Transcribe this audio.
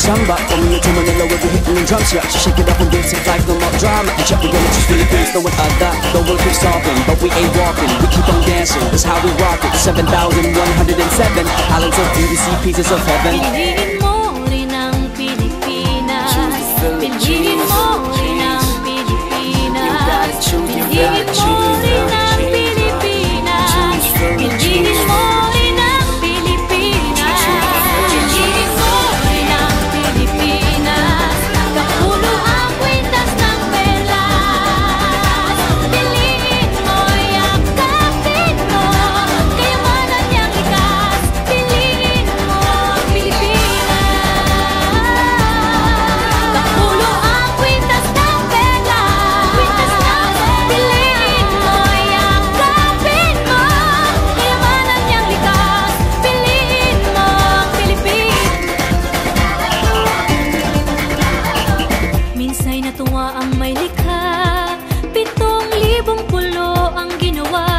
samba. Coming to Manila, we'll be hitting the drums, yeah. So shake it up and dance it like no more drama. And check, we're gonna choose Philippines, know what I got. The world keeps talking, but we ain't walking. We keep on dancing, that's how we rock it. 7,107 islands of beauty, see pieces of heaven. Piliin mo rin ang Pilipinas. Piliin mo rin ang Pilipinas. Piliin mo rin ang Pilipinas. Piliin mo rin ang Pilipinas. Piliin mo rin ang Pilipinas. Kapulo ang kwintas ng pelas. Piliin mo, yakapin mo, kayamanan niyang likas. Piliin mo ang Pilipinas. Kapulo ang kwintas ng pelas. Piliin mo, yakapin mo, kayamanan niyang likas. Piliin mo ang Pilipinas. Minsay natuwa ang may likha, 7,000 pulo ang ginawa.